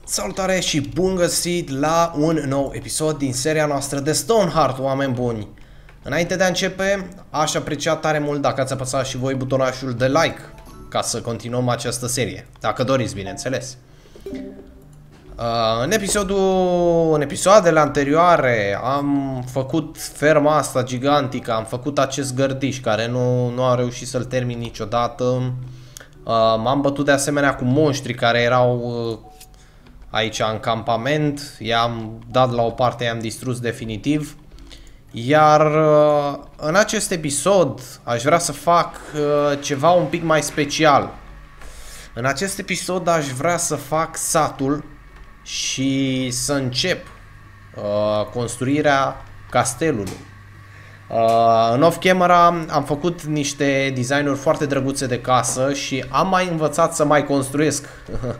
Salutare și bun găsit la un nou episod din seria noastră de Stoneheart, oameni buni! Înainte de a începe, aș aprecia tare mult dacă ați apăsat și voi butonașul de like ca să continuăm această serie, dacă doriți, bineînțeles. În episoadele anterioare am făcut ferma asta gigantică, am făcut acest gărdiș care nu am reușit să-l termin niciodată. M-am bătut de asemenea cu monștri care erau aici în campament, i-am dat la o parte, i-am distrus definitiv. Iar în acest episod aș vrea să fac ceva un pic mai special. În acest episod aș vrea să fac satul și să încep construirea castelului. În off-camera am făcut niște designuri foarte drăguțe de casă și am mai învățat să mai construiesc.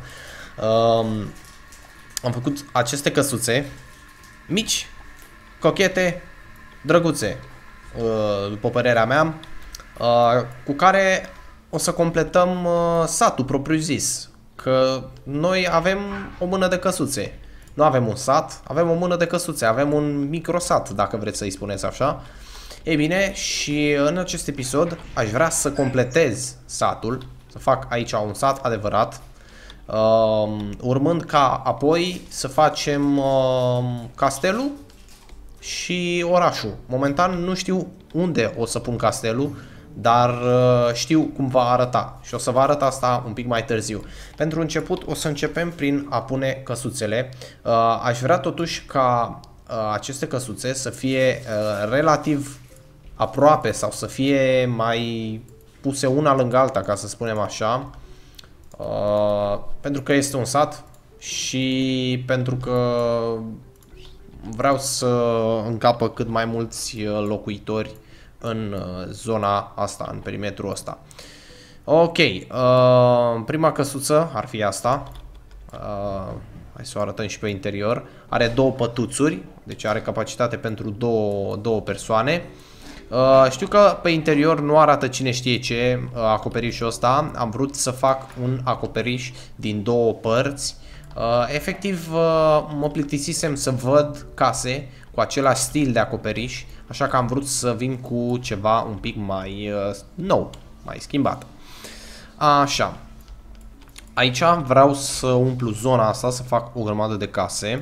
Am făcut aceste căsuțe mici, cochete, drăguțe, după părerea mea, cu care o să completăm satul propriu-zis. Că noi avem o mână de căsuțe. Nu avem un sat, avem o mână de căsuțe, avem un microsat, dacă vreți să-i spuneți așa. Ei bine, și în acest episod aș vrea să completez satul, să fac aici un sat adevărat, urmând ca apoi să facem castelul și orașul. Momentan nu știu unde o să pun castelul, dar știu cum va arăta și o să vă arăt asta un pic mai târziu. Pentru început o să începem prin a pune căsuțele. Aș vrea totuși ca aceste căsuțe să fie relativ aproape sau să fie mai puse una lângă alta, ca să spunem așa. Pentru că este un sat și pentru că vreau să încapă cât mai mulți locuitori în zona asta, în perimetrul ăsta. Ok, prima căsuță ar fi asta. Hai să o arătăm și pe interior. Are două pătuțuri, deci are capacitate pentru două persoane. Știu că pe interior nu arată cine știe ce acoperișul ăsta. Am vrut să fac un acoperiș din două părți. Efectiv mă plictisisem să văd case cu același stil de acoperiș, așa că am vrut să vin cu ceva un pic mai nou, mai schimbat. Așa. Aici vreau să umplu zona asta, să fac o grămadă de case.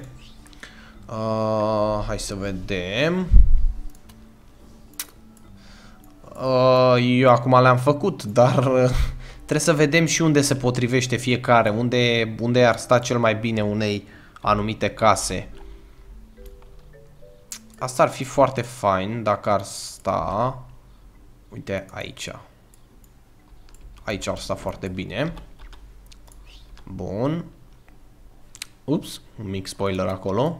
Hai să vedem. Eu acum le-am făcut, dar trebuie să vedem și unde se potrivește fiecare, unde ar sta cel mai bine unei anumite case. Asta ar fi foarte fain dacă ar sta, uite, aici. Aici ar sta foarte bine. Bun. Ups, un mic spoiler acolo.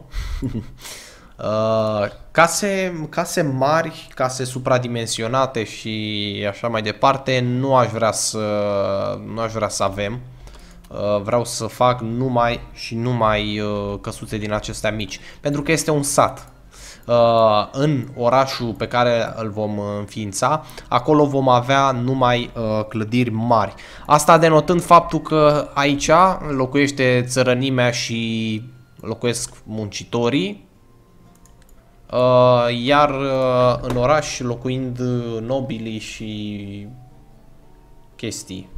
Case mari, case supradimensionate și așa mai departe, nu aș vrea să avem. Vreau să fac numai căsuțe din acestea mici, pentru că este un sat. În orașul pe care îl vom înființa, acolo vom avea numai clădiri mari. Asta denotând faptul că aici locuiește țărănimea și locuiesc muncitorii, iar în oraș locuind nobilii și chestii.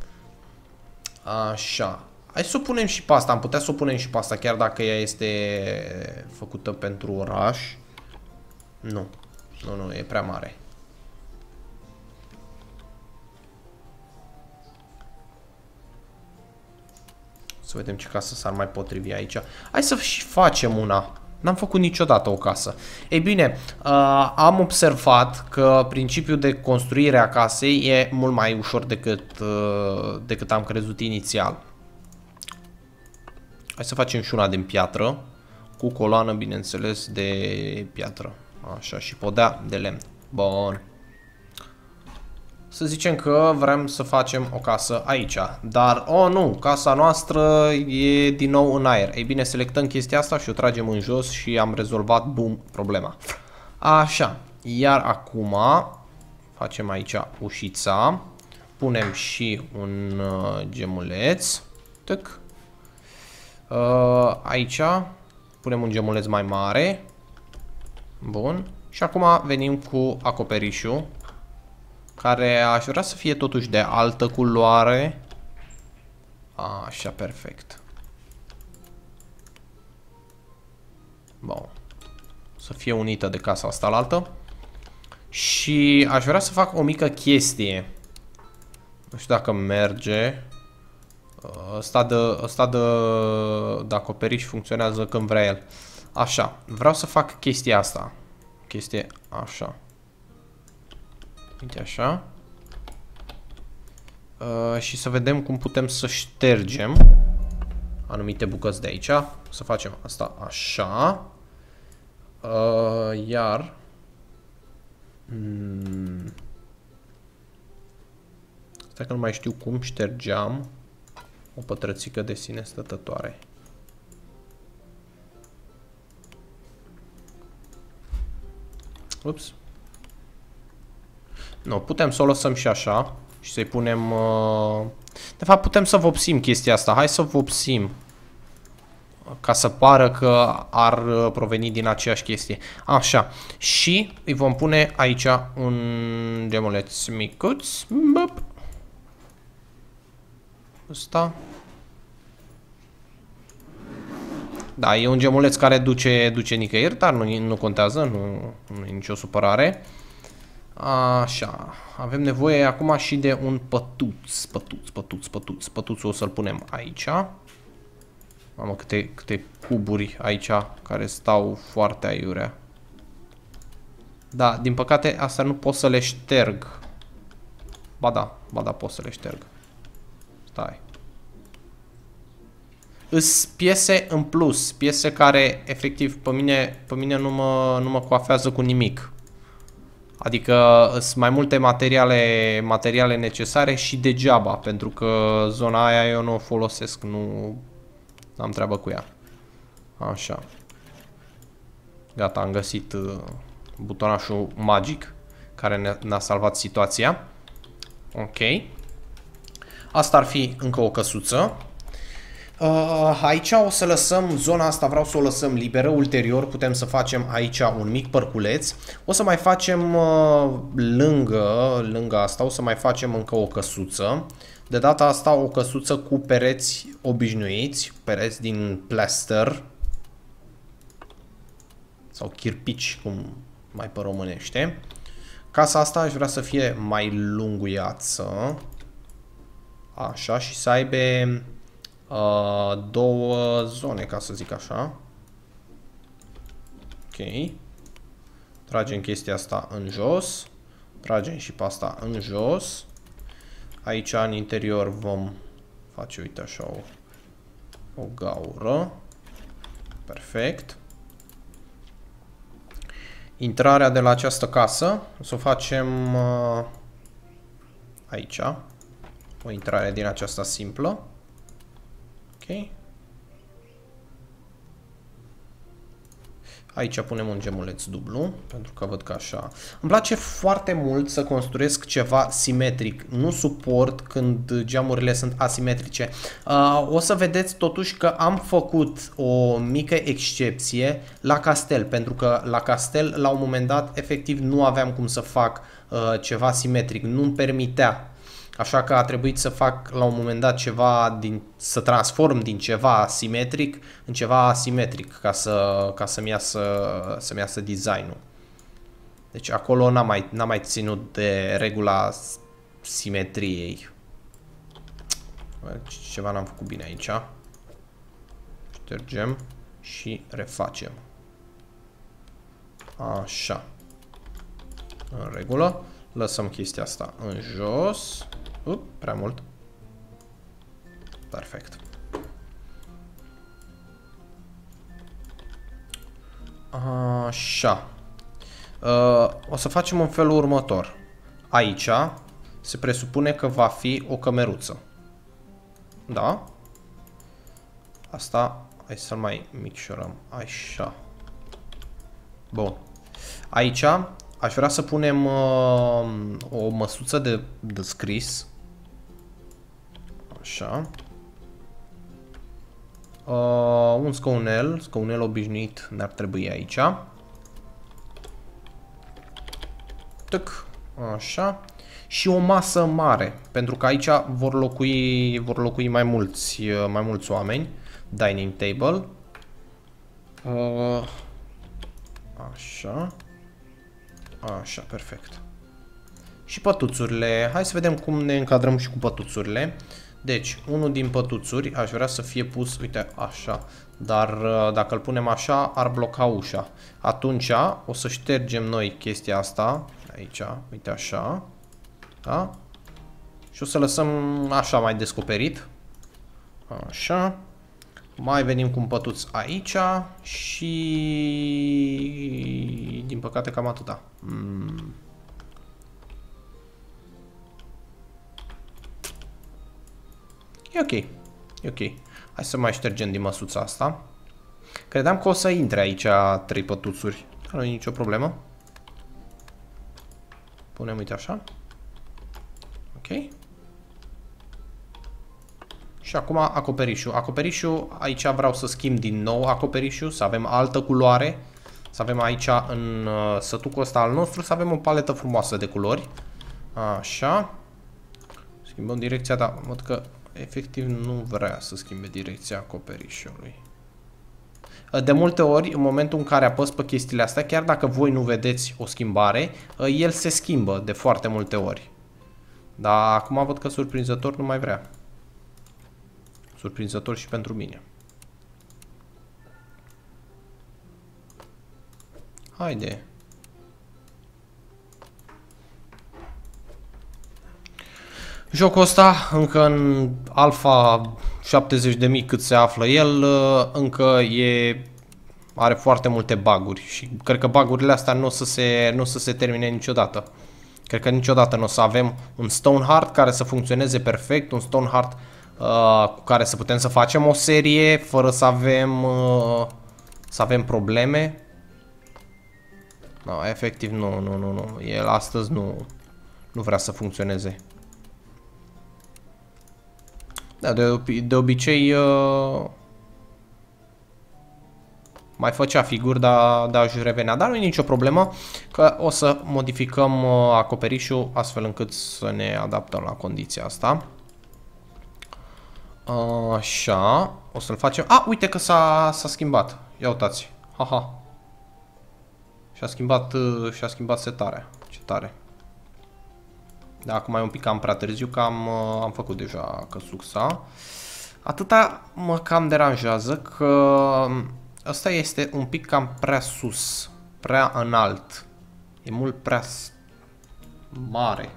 Așa. Hai să o punem și pe asta. Am putea să o punem și pe asta, chiar dacă ea este făcută pentru oraș. Nu. Nu, e prea mare. Să vedem ce casă s-ar mai potrivi aici. Hai să și facem una. N-am făcut niciodată o casă. Ei bine, am observat că principiul de construire a casei e mult mai ușor decât am crezut inițial. Hai să facem și una din piatră, cu coloană, bineînțeles, de piatră. Așa, și podea de lemn. Bun. Să zicem că vrem să facem o casă aici. Dar, oh nu, casa noastră e din nou în aer. Ei bine, selectăm chestia asta și o tragem în jos și am rezolvat, boom, problema. Așa, iar acum facem aici ușița. Punem și un gemuleț. Tăc. Aici punem un gemuleț mai mare. Bun. Și acum venim cu acoperișul, care aș vrea să fie totuși de altă culoare. Așa, perfect. Bun. Să fie unită de casa asta la altă. Și aș vrea să fac o mică chestie. Nu știu dacă merge. Ăsta de acoperiș funcționează când vrea el. Așa, vreau să fac chestia asta. Chestie așa. Uite așa. Și să vedem cum putem să ștergem anumite bucăți de aici. Să facem asta așa. Iar stai că nu mai știu cum ștergeam o pătrățică de sine stătătoare. Ups. Nu, putem să o lăsăm și așa și să-i punem... De fapt, putem să vopsim chestia asta. Hai să vopsim. Ca să pară că ar proveni din aceeași chestie. Așa. Și îi vom pune aici un gemuleț micuț. Bop. Ăsta. Da, e un gemuleț care duce nicăieri, dar nu contează, nu e nicio supărare. Așa, avem nevoie acum și de un pătuț. Pătuțul o să-l punem aici. Mamă, câte cuburi aici care stau foarte aiurea. Da, din păcate astea nu pot să le șterg. Ba da, pot să le șterg. Stai. Îs piese în plus, piese care efectiv pe mine nu mă coafează cu nimic. Adică sunt mai multe materiale necesare și degeaba, pentru că zona aia eu nu o folosesc, nu am treabă cu ea. Așa. Gata, am găsit butonașul magic care ne-a salvat situația. Ok. Asta ar fi încă o căsuță. Aici o să lăsăm zona asta, vreau să o lăsăm liberă. Ulterior putem să facem aici un mic părculeț. O să mai facem lângă asta, o să mai facem încă o căsuță. De data asta o căsuță cu pereți obișnuiți, pereți din plaster sau chirpici, cum mai pe românește. Casa asta aș vrea să fie mai lunguiață. Așa, și să aibă două zone, ca să zic așa. Ok. Tragem chestia asta în jos. Tragem și pe asta în jos. Aici în interior vom face, uite așa, o gaură. Perfect. Intrarea de la această casă o să o facem aici. O intrare din aceasta simplă. Ok. Aici punem un gemuleț dublu, pentru că văd că așa. Îmi place foarte mult să construiesc ceva simetric. Nu suport când geamurile sunt asimetrice. O să vedeți totuși că am făcut o mică excepție la castel, pentru că la castel, la un moment dat, efectiv nu aveam cum să fac ceva simetric. Nu-mi permitea. Așa că a trebuit să fac la un moment dat ceva să transform din ceva simetric în ceva asimetric ca să-mi iasă design-ul. Deci acolo n-am mai ținut de regula simetriei. Ceva n-am făcut bine aici. Ștergem și refacem. Așa. În regulă. Lăsăm chestia asta în jos. Prea mult. Perfect. Așa. O să facem în felul următor. Aici se presupune că va fi o cămeruță. Da? Asta, hai să mai micșorăm. Așa. Bun. Aici aș vrea să punem o măsuță de scris. Așa. Un scaunel obișnuit ne-ar trebui aici. Tuc, așa. Și o masă mare, pentru că aici vor locui mai mulți oameni. Dining table. Așa. Așa, perfect. Și pătuțurile. Hai să vedem cum ne încadrăm și cu pătuțurile. Deci, unul din pătuțuri aș vrea să fie pus, uite, așa. Dar dacă îl punem așa, ar bloca ușa. Atunci o să ștergem noi chestia asta. Aici, uite așa. Da? Și o să lăsăm așa mai descoperit. Așa. Mai venim cu un pătuț aici. Și... din păcate cam atâta. E ok. E ok. Hai să mai ștergem din măsuța asta. Credeam că o să intre aici 3 pătuțuri. Nu e nicio problemă. Punem, uite așa. Ok. Și acum acoperișul. Acoperișul, aici vreau să schimb din nou acoperișul, să avem altă culoare. Să avem aici în sătucul ăsta al nostru, să avem o paletă frumoasă de culori. Așa. Schimbăm direcția, dar văd că efectiv nu vrea să schimbe direcția acoperișului. De multe ori, în momentul în care apăs pe chestiile astea, chiar dacă voi nu vedeți o schimbare, el se schimbă de foarte multe ori. Dar acum văd că surprinzător nu mai vrea. Surprinzător și pentru mine. Haide. Jocul ăsta, încă în alfa 70.000 cât se află el, încă are foarte multe bug-uri și cred că bug-urile astea nu o să se termine niciodată. Cred că niciodată nu o să avem un Stoneheart care să funcționeze perfect, un Stoneheart cu care să putem să facem o serie fără să avem probleme. No, efectiv nu. El astăzi nu vrea să funcționeze. Da, de obicei mai făcea figuri, dar își revenea. Dar nu e nicio problemă, că o să modificăm acoperișul astfel încât să ne adaptăm la condiția asta. Așa, o să-l facem. Uite că s-a schimbat. Ia uitați. Haha. Și-a schimbat setarea. Ce tare. Da, acum e un pic cam prea târziu, că am făcut deja căsuța. Atâta mă cam deranjează că ăsta este un pic cam prea sus, prea înalt. E mult prea mare.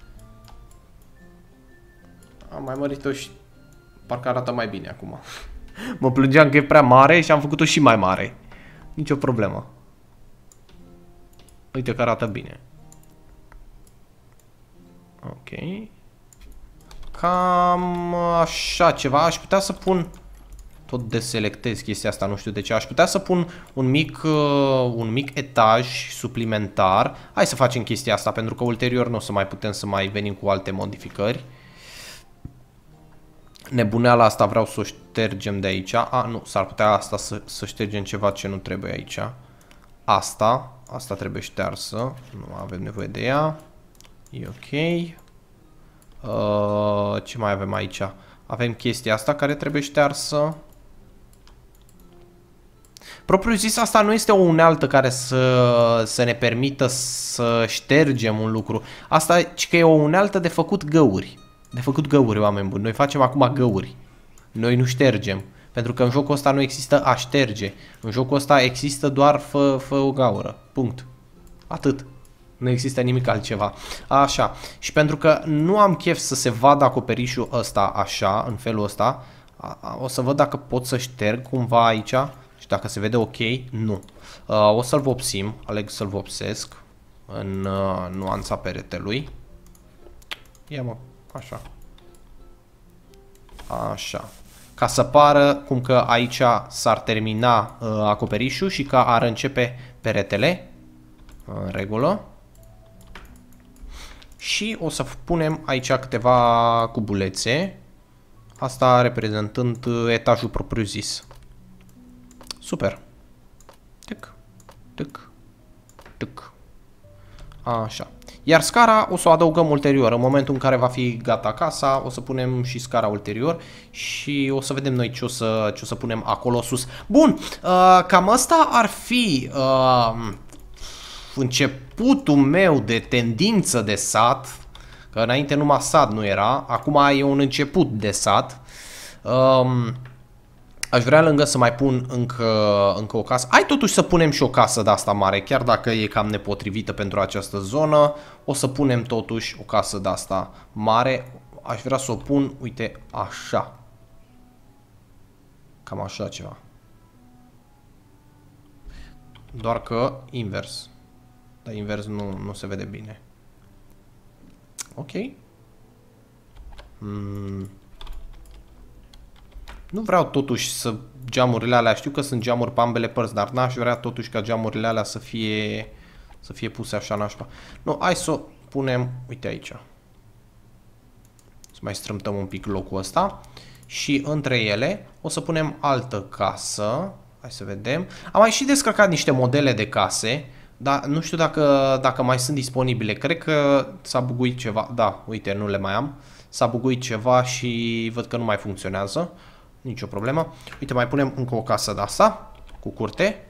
Am mai mărit-o și parcă arată mai bine acum. Mă plângeam că e prea mare și am făcut-o și mai mare. Nicio problemă. Uite că arată bine. Ok. Cam așa ceva. Aș putea să pun... Tot deselectez chestia asta, nu știu de ce. Aș putea să pun un mic etaj suplimentar. Hai să facem chestia asta, pentru că ulterior nu o să mai putem să mai venim cu alte modificări. Nebuneala asta vreau să o ștergem de aici. Nu, s-ar putea asta să ștergem ceva ce nu trebuie aici. Asta trebuie ștearsă. Nu avem nevoie de ea. E ok. Ce mai avem aici? Avem chestia asta care trebuie ștearsă. Propriu zis, asta nu este o unealtă care să ne permită să ștergem un lucru. Asta că e o unealtă de făcut găuri. De făcut găuri, oameni buni. Noi facem acum găuri. Noi nu ștergem. Pentru că în jocul ăsta nu există a șterge. În jocul ăsta există doar fă o gaură. Punct. Atât. Nu există nimic altceva. Așa. Și pentru că nu am chef să se vadă acoperișul ăsta așa, în felul ăsta, o să văd dacă pot să șterg cumva aici. Și dacă se vede ok, nu. O să-l vopsim. Aleg să-l vopsesc în nuanța peretelui. Ia mă. Așa. Așa. Ca să pară cum că aici s-ar termina acoperișul și că ar începe peretele. În regulă. Și o să punem aici câteva cubulețe. Asta reprezentând etajul propriu-zis. Super. Tic, tic, tic. Așa. Iar scara o să o adăugăm ulterior. În momentul în care va fi gata casa, o să punem și scara ulterior și o să vedem noi ce o să punem acolo sus. Bun, cam asta ar fi începutul meu de tendință de sat. Că înainte numai sat nu era, acum e un început de sat. Aș vrea lângă să mai pun încă o casă. Hai totuși să punem și o casă de asta mare, chiar dacă e cam nepotrivită pentru această zonă. O să punem totuși o casă de asta mare. Aș vrea să o pun, uite, așa. Cam așa ceva. Doar că invers. Dar invers nu se vede bine. Ok. Nu vreau totuși să geamurile alea, știu că sunt geamuri pe ambele părți, dar n-aș vrea totuși ca geamurile alea să fie puse așa nașpa. Nu, hai să o punem, uite aici. Să mai strâmtăm un pic locul ăsta. Și între ele o să punem altă casă. Hai să vedem. Am mai și descărcat niște modele de case, dar nu știu dacă mai sunt disponibile. Cred că s-a buguit ceva. Da, uite, nu le mai am. S-a buguit ceva și văd că nu mai funcționează. Nicio problemă. Uite, mai punem încă o casă de asta, cu curte.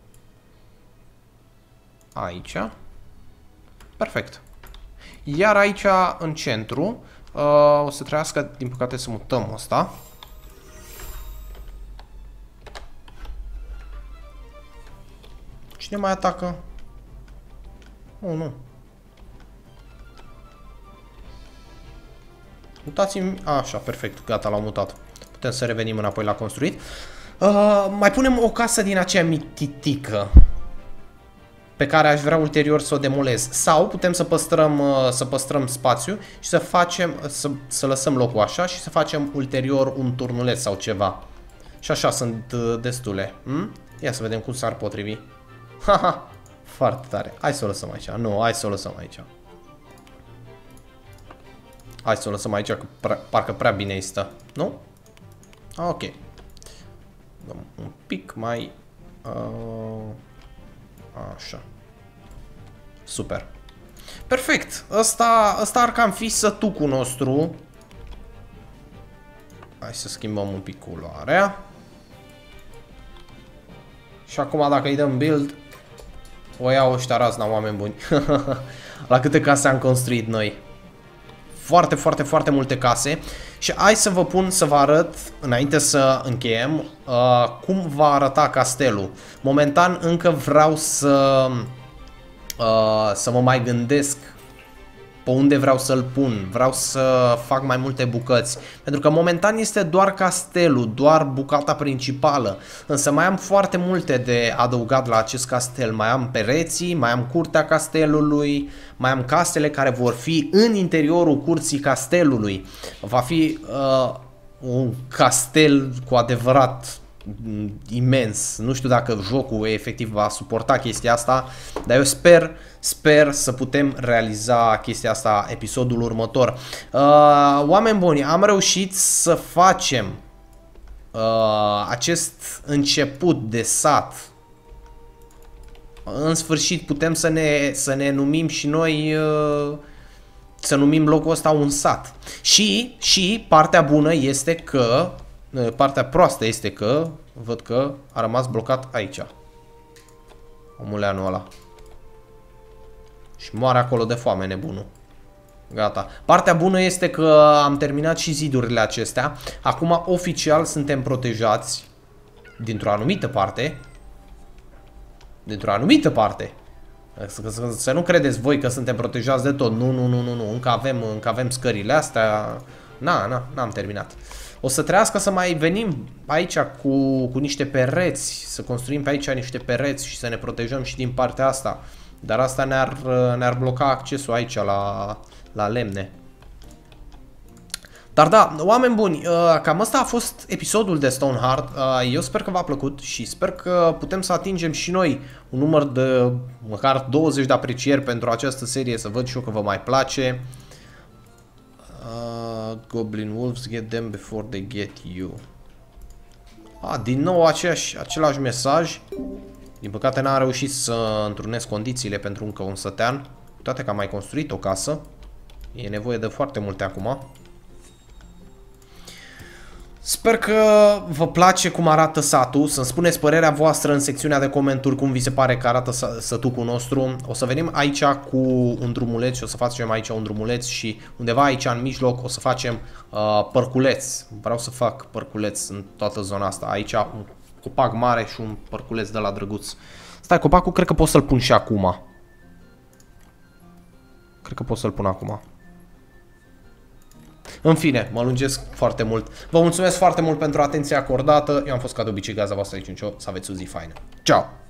Aici. Perfect. Iar aici, în centru, o să trebuiască, din păcate, să mutăm asta. Cine mai atacă? Oh, nu. Mutați-mi... Așa, perfect. Gata, l-am mutat. Putem să revenim înapoi la construit. Mai punem o casă din aceea mititică pe care aș vrea ulterior să o demolez. Sau putem să păstrăm spațiu și să facem, să lăsăm locul așa și să facem ulterior un turnuleț sau ceva. Și așa sunt destule. Ia să vedem cum s-ar potrivi. Haha, foarte tare. Hai să o lăsăm aici. Nu, hai să o lăsăm aici. Hai să o lăsăm aici, că parcă prea bine îi stă. Nu? Ok. Dăm un pic mai... așa. Super. Perfect. Ăsta ar cam fi sătucul nostru. Hai să schimbăm un pic culoarea. Și acum dacă îi dăm build, o iau ăștia razna, oameni buni. La câte case am construit noi. Foarte, foarte, foarte multe case. Și hai să vă pun să vă arăt, înainte să încheiem, cum va arăta castelul. Momentan încă vreau să mă mai gândesc pe unde vreau să-l pun. Vreau să fac mai multe bucăți. Pentru că momentan este doar castelul, doar bucata principală. Însă mai am foarte multe de adăugat la acest castel. Mai am pereții, mai am curtea castelului, mai am casele care vor fi în interiorul curții castelului. Va fi un castel cu adevărat imens. Nu știu dacă jocul efectiv va suporta chestia asta, dar eu sper să putem realiza chestia asta episodul următor. Oameni buni, am reușit să facem acest început de sat. În sfârșit putem să ne numim și noi, să numim locul ăsta un sat. Și partea bună este că, partea proastă este că văd că a rămas blocat aici omuleanul ăla. Și moare acolo de foame nebunul. Gata. Partea bună este că am terminat și zidurile acestea. Acum oficial suntem protejați dintr-o anumită parte. Dintr-o anumită parte. Să nu credeți voi că suntem protejați de tot. Nu. Încă avem scările astea. N-am terminat. O să trească să mai venim aici cu niște pereți. Să construim pe aici niște pereți și să ne protejăm și din partea asta. Dar asta ne-ar bloca accesul aici la lemne. Dar da, oameni buni, cam asta a fost episodul de Stoneheart. Eu sper că v-a plăcut și sper că putem să atingem și noi un număr de măcar 20 de aprecieri pentru această serie, să văd și eu că vă mai place. Goblin wolves, get them before they get you. Din nou același mesaj. Din păcate n-am reușit să întrunesc condițiile pentru încă un sătean. Cu toate că am mai construit o casă. E nevoie de foarte multe acum. Sper că vă place cum arată satul. Să-mi spuneți părerea voastră în secțiunea de comentarii cum vi se pare că arată sătucul nostru. O să venim aici cu un drumuleț și o să facem aici un drumuleț și undeva aici în mijloc o să facem părculeț. Vreau să fac părculeț în toată zona asta. Aici un copac mare și un părculeț de la drăguț. Stai, copacul cred că pot să-l pun și acum. Cred că pot să-l pun acum. În fine, mă lungesc foarte mult. Vă mulțumesc foarte mult pentru atenția acordată. Eu am fost ca de obicei gazda voastră aici, să aveți o zi faină. Ciao!